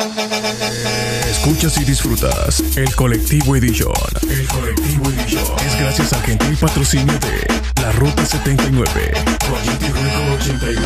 Escuchas y disfrutas el Colectivo Edition. El Colectivo Edition es gracias al gentil patrocinio de la Ruta 79 con GT Record 81.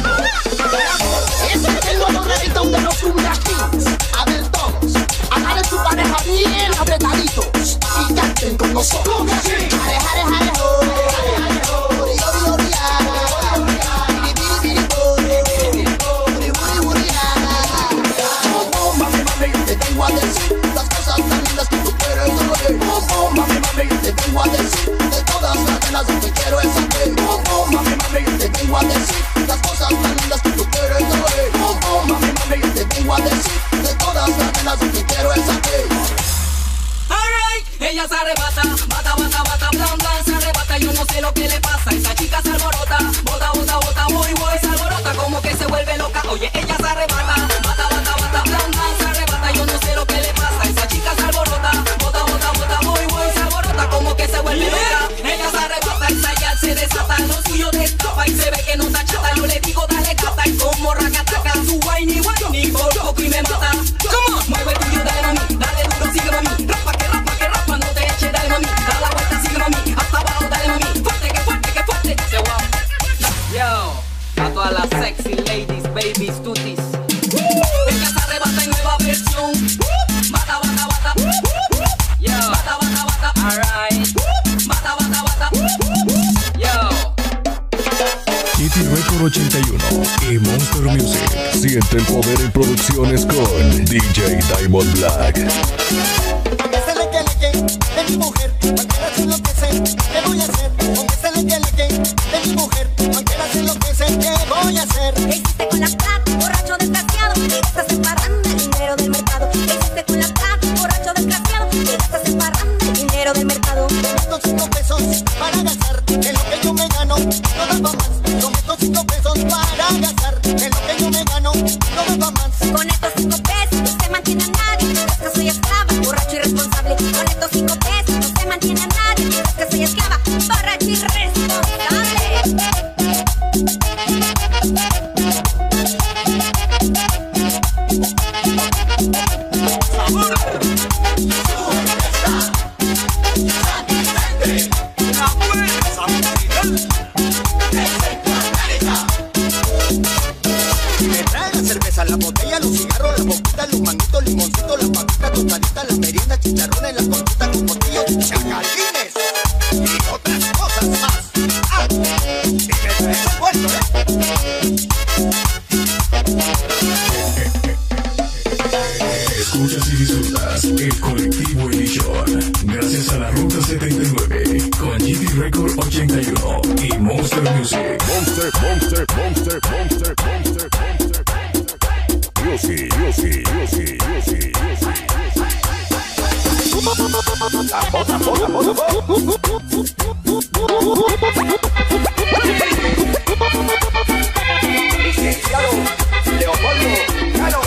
Ese es el nuevo reggaetón de los Cumbia Kings. A ver todos, agarren su pareja bien apretaditos y canten con nosotros. Jare, jare, jare, ho. Ori, ori, ori, ah. Biri, biri, biri, bo. Ori, ori, ori, ah. Oh, mami, mami, te vengo a decir las cosas tan lindas que tú quieres saber. Oh, mami, mami, te vengo a decir de todas las penas que quiero es saber. Oh, mami, mami, te vengo a decir las cosas tan lindas que tú quieres saber. Oh, mami, mami, te vengo a decir de todas las penas que quiero es saber. Alright, ella se arrebata, bata, bata, bata, blan, blan, se arrebata, yo no sé lo que le pasa, esa chica se alborota, bota, bota, bota, muy, muy, se alborota, como que se vuelve loca, oye, ella se arrebata, bata, bata, bata, blan, blan, se arrebata, yo no sé lo que le pasa, esa chica se alborota, bota, bota, bota, muy, muy, se alborota, como que se vuelve loca, ella se arrebata, esa ya se desata, lo suyo destapa y se ve que no está chata, yo le digo dale gata y como racataca, su whiny, whiny, por poco y me mata, come on, mueve el tuyo, dale mami, dale duro, sigue mami, rapa, que rapa, no te eches, dale mami, da la vuelta, sigue mami, hasta abajo, dale mami, fuerte, que fuerte, se va. Yo, a todas las sexy ladies, babies, tutis, ella se arrebata en nueva versión, bata, bata, bata, yo, bata, bata, bata, alright, bata, bata, bata, yo. GT Record 81 y Monster Music. Siente el poder en producciones con DJ Diamond Black. Ese leque de mi mujer, cualquiera se enloquece, ¿qué voy a hacer? Con ese leque de mi mujer, cualquiera se enloquece, ¿qué voy a hacer? ¿Qué hiciste con la plata, borracho desgraciado? Que estás separando el dinero del mercado. ¿Qué hiciste con la plata, borracho desgraciado? Que estás separando el dinero del mercado. Con estos 5 pesos para gastar en lo que yo me gano, no daba más. Con estos 5 pesos para gastar en lo que yo me gano, no daba más. Con estos 5 pesos no se mantiene a nadie. Es que soy esclava, borracho irresponsable. Con estos 5 pesos no se mantiene a nadie. Es que soy esclava, borracho irresponsable. Me trae la cerveza, la botella, los cigarros, las boquitas, los manguitos, limoncitos, las papitas, tostaditas, las meriendas, chicharrones, las conchitas con botillos, chacalines y otras cosas más. ¡Ah! Y me traes el vuelto, Escuchas y disfrutas el Colectivo Edition gracias a la Ruta 79 con GT Record 81 y Monster Music. Monster Music. Licenciado Leopoldo Cano.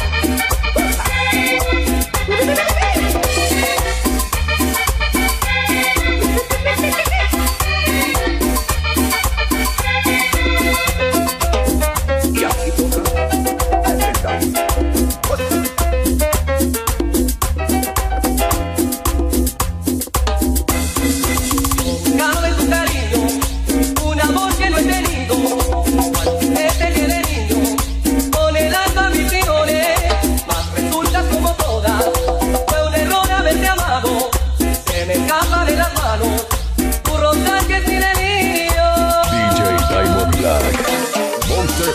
Y aquí toca enfrentar. Gano de tu cariño, un amor que no he tenido, este que de niño, con el alma mis frijoles, mas resultas como todas, fue un error haberte amado, se me escapa de las manos, tu rondar que es mi delirio. DJ Diamond Black. Monster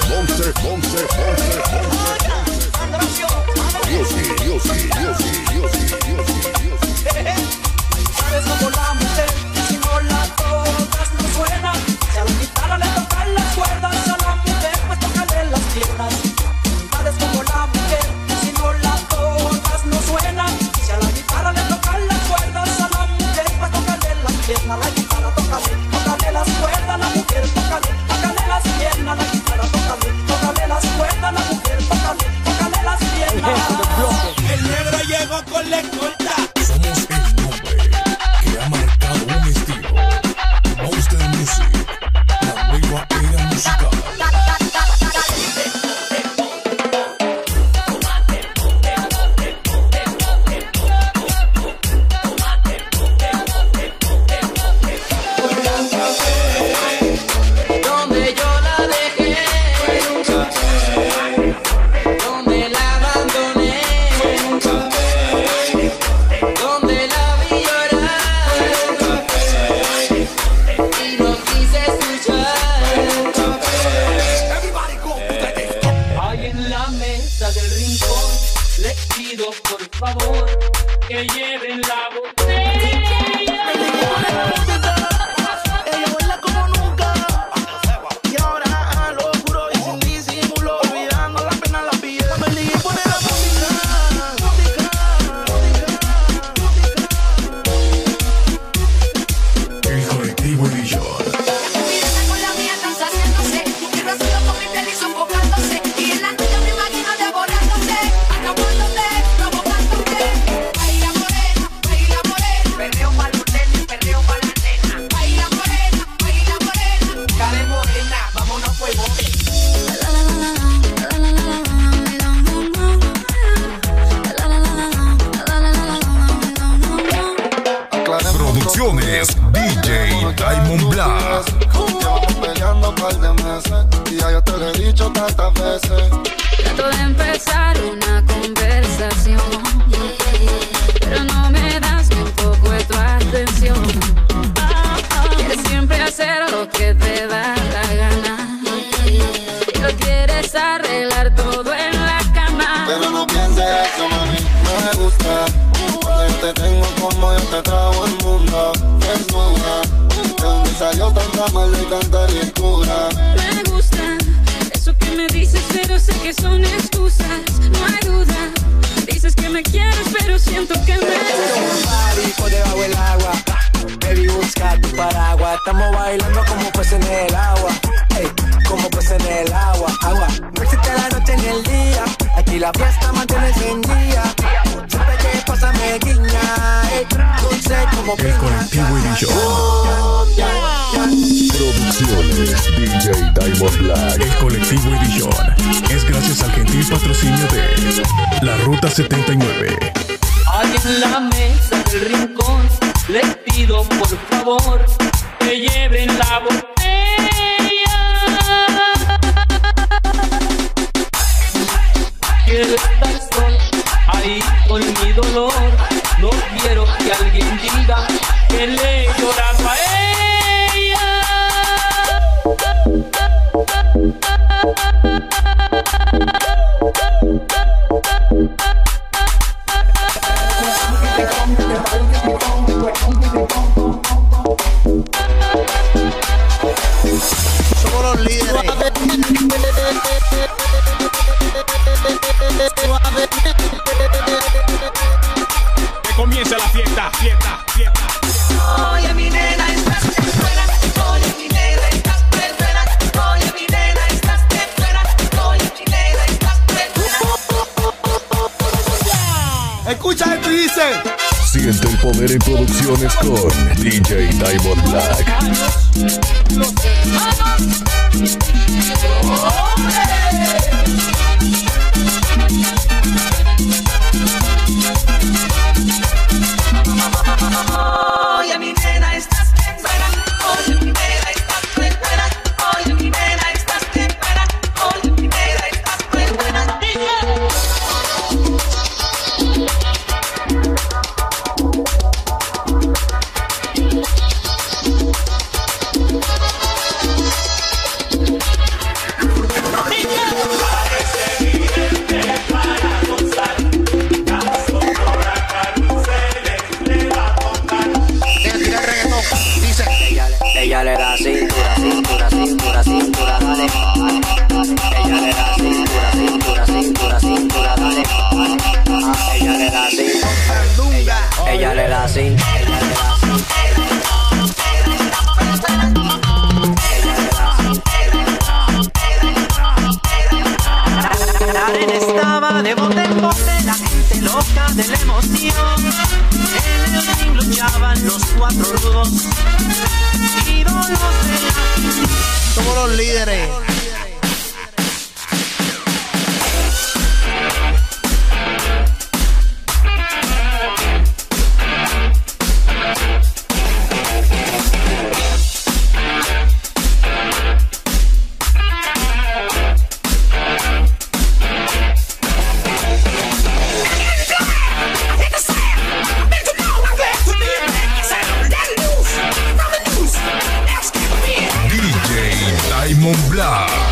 Sabes como la mujer, si no la tocas no suena. Si a la guitarra le tocan las cuerdas, a la mujer pues tócale las piernas. Sabes como la mujer, si no la tocas no suena. Si a la guitarra le tocan las cuerdas, a la mujer pues tócale las piernas. La guitarra tócale las cuerdas, la mujer tócale las piernas. La guitarra tócale las cuerdas, la mujer tócale las piernas. El negro llegó con la escolta. Somos el nombre que ha marcado un estilo. Monster Music, la nueva era musical. les pido por favor que lleven la botella. Ella baila como nunca y ahora a lo juro y sin disimulo, olvidando la pena la piel. Me ligué por la música. El colectivo Edition. Con la mía están saciándose, quiero hacerlo con mi piel y sofocándose, y en la noche me imagino devorándose, atrapándote, provocándote. Baila morena, perreo pa'l hotel y perreo pa' la nena. Baila morena, Dale morena, vámonos fuego. Producciones DJ Diamond Black. Llevamos peleando un par de meses y ya yo te lo he dicho tantas veces. Trato de empezar una conversación, pero no me das ni un poco de tu atención. Quieres siempre hacer lo que te da la gana y lo quieres arreglar todo en la cama. Pero no pienses eso, mami, no me gusta. Cuando yo te tengo como yo te trago el mundo. Desnuda, de donde salió tanta maldad y tanta ricura. Me gusta eso que me dices, pero sé que son excusas. No hay duda, dices que me quieres, pero siento que me Party por debajo del agua, baby busca tu paraguas. Estamos bailando como peces en el agua, ey, como peces en el agua. No existe la noche ni el día, aquí la fiesta mantiene encendida. Siempre que pasa me guiña, ey, dulce como El colectivo Edition. Producciones DJ Diamond Black. El colectivo Edition es gracias al gentil patrocinio de La Ruta 79. Ahí en la mesa del rincón les pido por favor que lleven la botella. Quiero estar sola ahí con mi dolor. No quiero que alguien diga que le he llorado a ella. somos los líderes. Que comience la fiesta, fiesta. Oye mi nena, estás de fuera. Oye mi nena, estás de fuera. Oye mi nena, estás de fuera. Oye mi nena, estás de fuera. Escucha esto y dice: Siente el poder en producciones con DJ Diamond Black. Oye mi nena, estás de fuera. Oye mi nena, estás de fuera. Oye mi nena, estás de fuera. Oye mi nena, estás de fuera. ella le da cintura, cintura, cintura, cintura, dale. Ella le da cintura, cintura, cintura, cintura, dale. Ella le da cintura, ella le da cintura, ella le da cintura. La arena estaba de bote en bote, la gente loca de la emoción. En el ring luchaban los cuatro rudos, ídolos de la... Somos los líderes. DJ Diamond Black.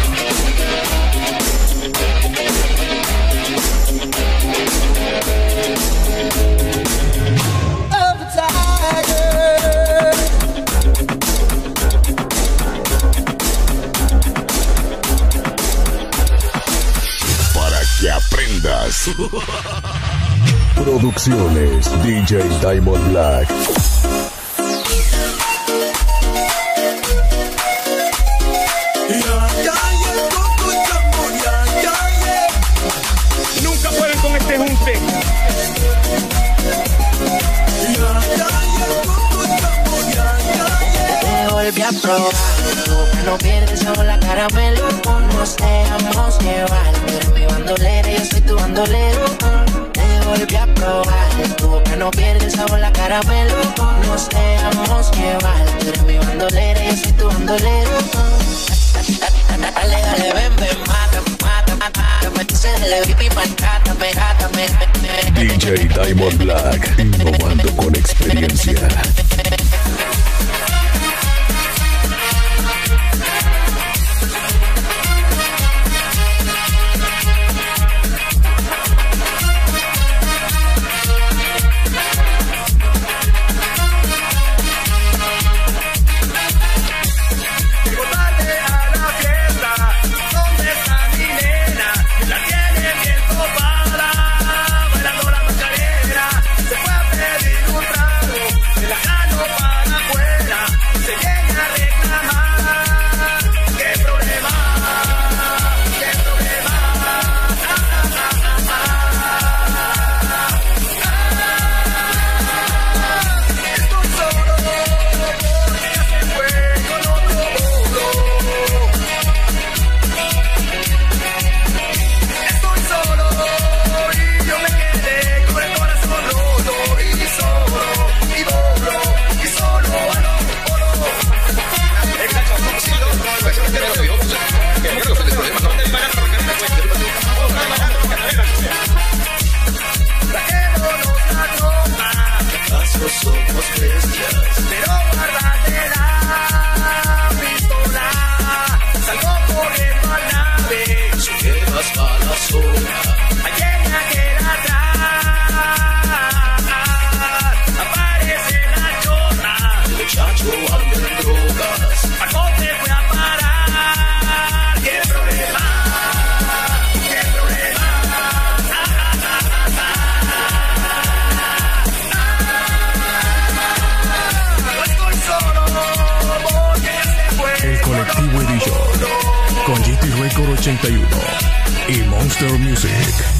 Producciones DJ Diamond Black. Nunca pueden con este junte. Te volví a probar, que no pierdes sabor la caramelo. Nos dejamos llevar, tú eres mi bandolera, yo soy tu bandolero. Te volví a probar, tu boca no pierde sabor la caramelo. Nos dejamos llevar, tú eres mi bandolera, yo soy tu bandolero. Dale, dale, ven, ven, mátame, tú se le vi mátame. DJ Diamond Black, innovando con experiencia. Somos bestias, pero guárdate la pistola. Salgo corriendo al nave, si llevas pa' la zona. Ayer me quedé atrás, aparece la chorra. El muchacho anda en drogas, ¿a dónde voy a parar? ¿Qué problema? ¿Qué problema? El Colectivo Edition con GT Record 81 y Monster Music.